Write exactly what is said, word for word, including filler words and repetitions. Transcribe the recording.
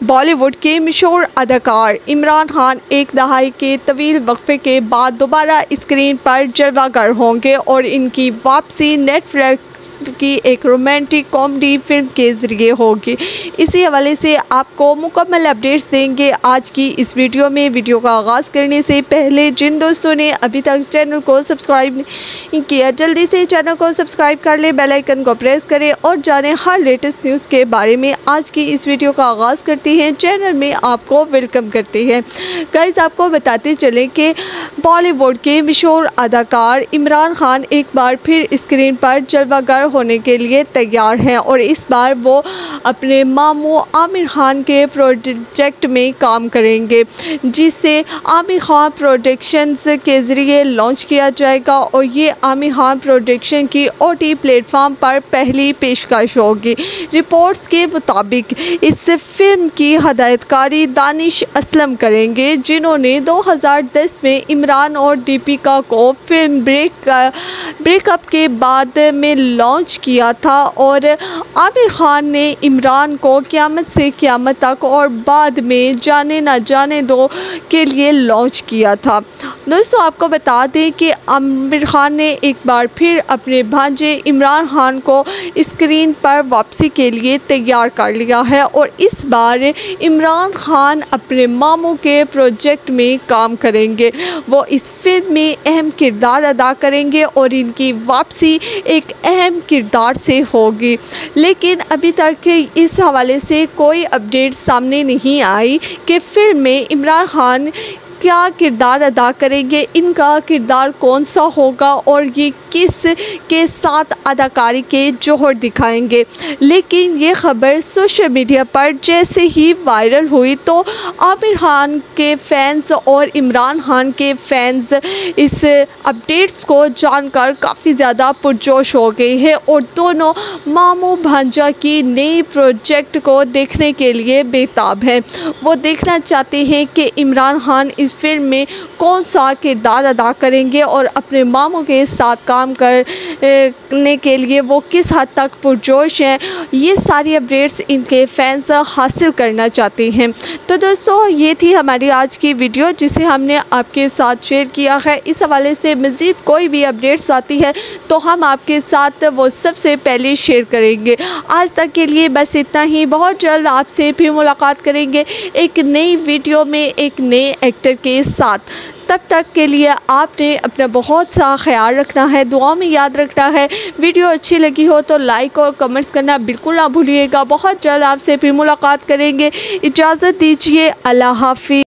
बॉलीवुड के मशहूर अदाकार इमरान खान एक दहाई के तवील वक्फे के बाद दोबारा स्क्रीन पर जलवागर होंगे और इनकी वापसी नेटफ्लिक्स की एक रोमांटिक कॉमेडी फिल्म के ज़रिए होगी। इसी हवाले से आपको मुकम्मल अपडेट्स देंगे आज की इस वीडियो में। वीडियो का आगाज़ करने से पहले जिन दोस्तों ने अभी तक चैनल को सब्सक्राइब नहीं किया, जल्दी से चैनल को सब्सक्राइब कर ले, बेल आइकन को प्रेस करें और जानें हर लेटेस्ट न्यूज़ के बारे में। आज की इस वीडियो का आगाज़ करते हैं, चैनल में आपको वेलकम करते हैं। गाइस, आपको बताते चलें कि बॉलीवुड के मशहूर अदाकार इमरान खान एक बार फिर स्क्रीन पर जलवागर होने के लिए तैयार हैं और इस बार वो अपने मामू आमिर खान के प्रोजेक्ट में काम करेंगे, जिसे आमिर खान प्रोडक्शंस के ज़रिए लॉन्च किया जाएगा और ये आमिर खान प्रोडक्शन की ओटी प्लेटफॉर्म पर पहली पेशकश होगी। रिपोर्ट्स के मुताबिक इस फिल्म की हदायतकारी दानिश असलम करेंगे, जिन्होंने दो हज़ार दस में इमरान और दीपिका को फिल्म ब्रेक ब्रेकअप के बाद में लॉन्च किया था और आमिर खान ने इमरान को क़यामत से क़यामत तक और बाद में जाने ना जाने दो के लिए लॉन्च किया था। दोस्तों, आपको बता दें कि आमिर खान ने एक बार फिर अपने भांजे इमरान खान को स्क्रीन पर वापसी के लिए तैयार कर लिया है और इस बार इमरान खान अपने मामू के प्रोजेक्ट में काम करेंगे। वो इस फिल्म में अहम किरदार अदा करेंगे और इनकी वापसी एक अहम किरदार से होगी, लेकिन अभी तक इस हवाले से कोई अपडेट सामने नहीं आई कि फिल्म में इमरान खान क्या किरदार अदा करेंगे, इनका किरदार कौन सा होगा और ये किस के साथ अदाकारी के जोहर दिखाएंगे। लेकिन ये खबर सोशल मीडिया पर जैसे ही वायरल हुई तो आमिर खान के फैंस और इमरान खान के फैंस इस अपडेट्स को जानकर काफ़ी ज़्यादा पुरजोश हो गए हैं और दोनों मामू भांजा की नई प्रोजेक्ट को देखने के लिए बेताब हैं। वो देखना चाहते हैं कि इमरान खान इस फिल्म में कौन सा किरदार अदा करेंगे और अपने मामू के साथ काम करने के लिए वो किस हद तक पुरजोश हैं। ये सारी अपडेट्स इनके फैंस हासिल करना चाहते हैं। तो दोस्तों, ये थी हमारी आज की वीडियो जिसे हमने आपके साथ शेयर किया है। इस हवाले से मज़ीद कोई भी अपडेट्स आती है तो हम आपके साथ वो सबसे पहले शेयर करेंगे। आज तक के लिए बस इतना ही। बहुत जल्द आपसे फिर मुलाकात करेंगे एक नई वीडियो में एक नए एक्टर के साथ। तब तक के लिए आपने अपना बहुत सा ख्याल रखना है, दुआ में याद रखना है। वीडियो अच्छी लगी हो तो लाइक और कमेंट्स करना बिल्कुल ना भूलिएगा। बहुत जल्द आपसे फिर मुलाकात करेंगे। इजाज़त दीजिए, अल्लाह हाफ़िज़।